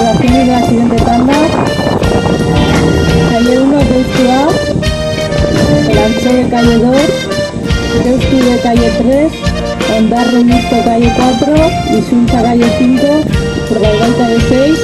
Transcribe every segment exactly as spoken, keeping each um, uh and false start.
Instalaciones de la siguiente tanda. Calle uno, Deustu A, el Ancho de calle dos, Deustu de calle tres, Ondarru Mixto calle cuatro, Isunza calle cinco, Portugal calle seis.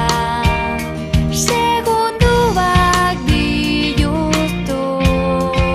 Segunduak biluztu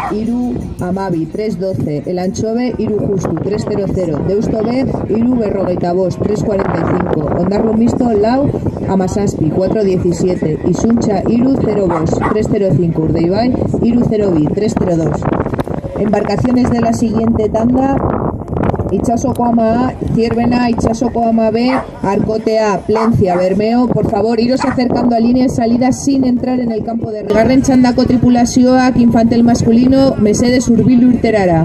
iru amabi, tres doce. El Anchove, iru justu, tres cero cero. Deusto B, iru berrogeita bost, tres cuarenta y cinco. Ondarru misto, lau amasaspi, cuatro diecisiete. Isuntxa, iru cero bost, tres cero cinco. Urdeibai, iru cero bi, tres cero dos. Embarcaciones de la siguiente tanda: Itsasoko ama A, Zierbena, Itsasoko ama B, Arkotea, Plencia, Bermeo. Por favor, iros acercando a línea de salida sin entrar en el campo de... Garren txandako tripulazioak infantel masculino, mesedes hurbildu irterara.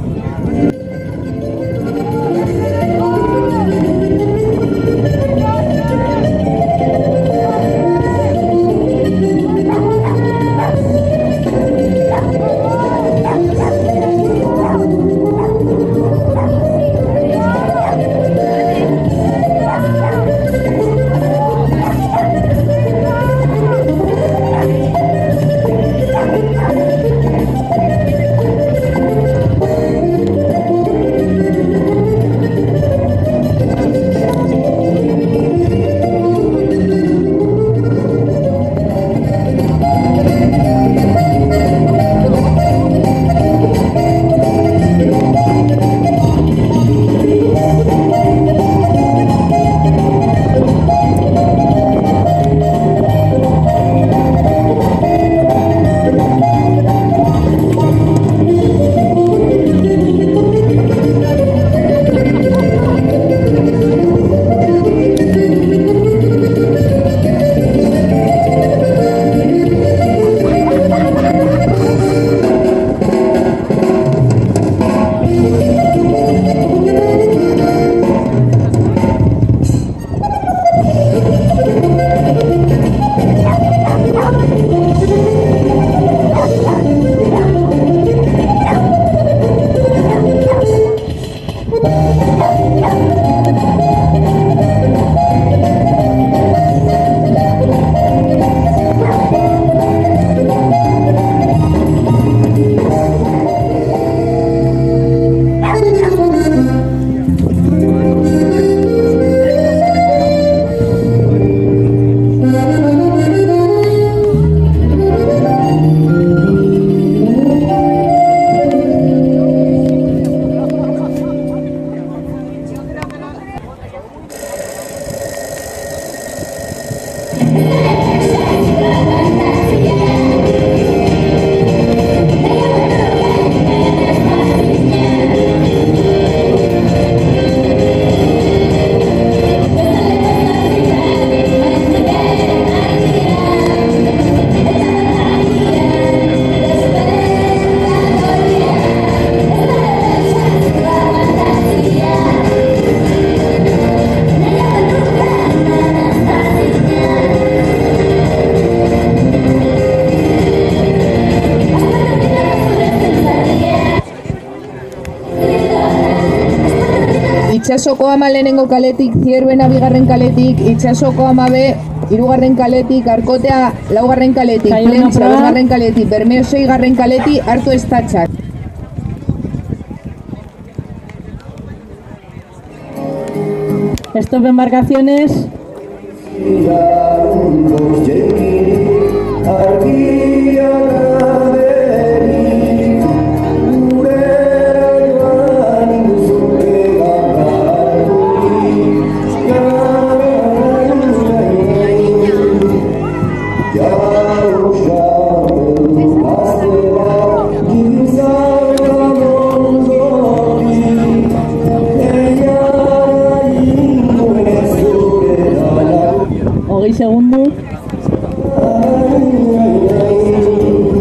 Itsasoko ama lehenengo kaletik, Zierbena bigarren kaletik, Itsasoko ama B, hirugarren kaletik, Arkotea laugarren kaletik, Plencia bosgarren kaletik, Bermeo seigarren kaletik, hartu estatxak. Stop embarcaciones. Segundo.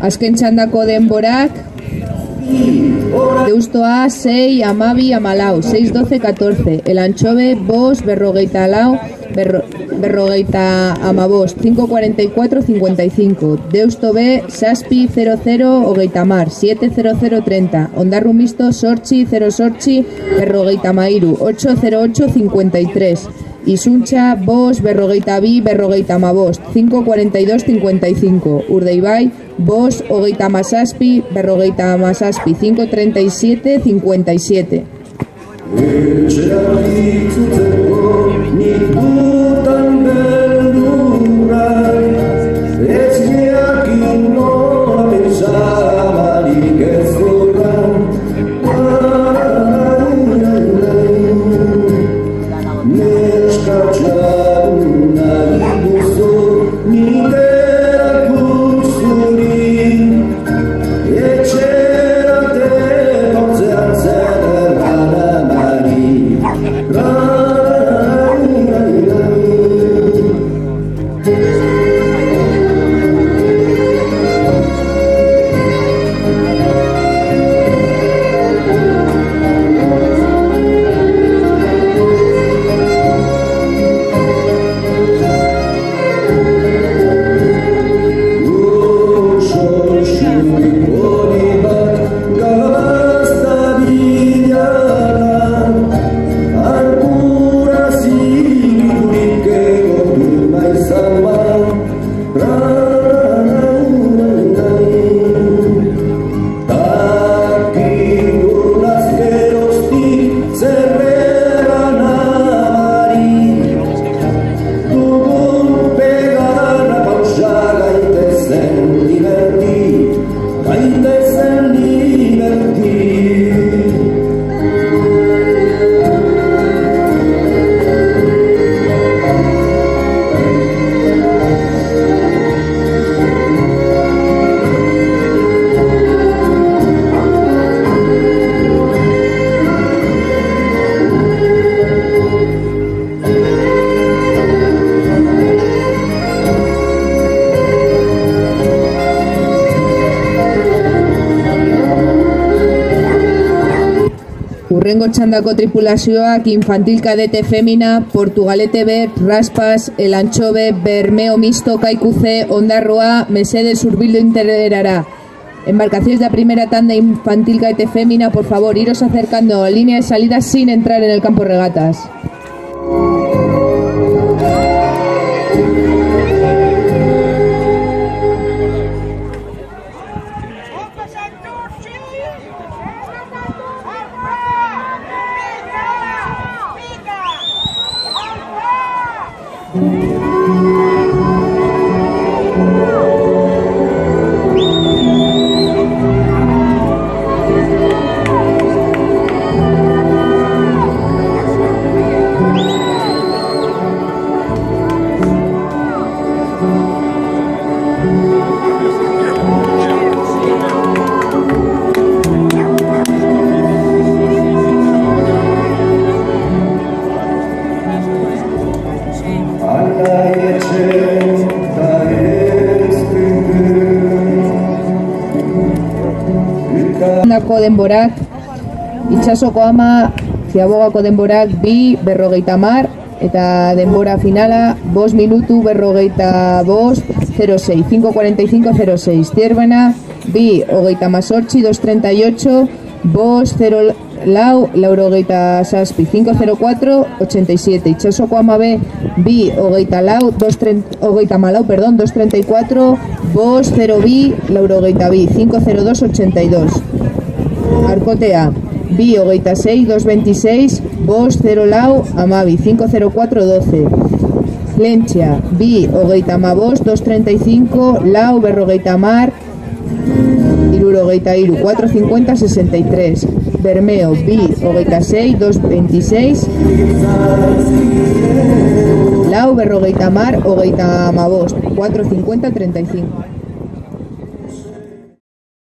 Azken txandako denborak, Deustoa sei, amabi, amalau, seis, doce, catorce. El Anchove, bost, berrogeita lau, berro, berrogeita amabost, cinco, cuarenta y cuatro, cincuenta y cinco. Deusto B, Saspi, cero, cero, hogeita mar, siete, cero, cero, treinta. Ondarru Misto, Sortzi, cero, Sortzi, berrogeita mairu, ocho, cero, ocho, cincuenta y tres. Isuncha, bost, berrogeita bi, berrogeita amabost, cinco, cuarenta y dos, cincuenta y cinco. Urdeibai, bost, hogeita masaspi, berrogeita masaspi, cinco, treinta y siete, cincuenta y siete. Urrengo txandako tripulazioak Infantil Kadete Femina, Portugalete B, Raspas, El Anchove, Bermeo Misto, Kaiku C, Ondarroa, Mesedes Urbildo Intererara. Embarcaciones de la primera tanda Infantil Cadete Femina, por favor, iros acercando a línea de salida sin entrar en el campo regatas. Ondako denborak, Itsasoko ama, Ziabogako denborak bi, berrogeita mar, eta denbora finala, bost minutu, berrogeita bost, zero seis, cinco cuarenta y cinco, zero seis. Zierbena, bi, hogeita mazortzi, dos treinta y ocho, bost, zero lau, laurogeita saspi, cinco cero cuatro, ochenta y siete. Itsasoko ama B, bi, hogeita lau, hogeita malau, perdón, dos treinta y cuatro, bost, zero bi, laurogeita bi, cinco cero dos, ochenta y dos. Arkotea, bi, hogeita sei, dos veintiséis, bost, zero lau, amabi, cinco cero cuatro, doce. Lentzia, bi, hogeita amabost, dos treinta y cinco, lau, berrogeita mar, irurogeita iru, cuatro cincuenta, sesenta y tres. Bermeo, bi, hogeita sei, dos veintiséis, lau, berrogeita mar, hogeita amabost, cuatro cincuenta, treinta y cinco.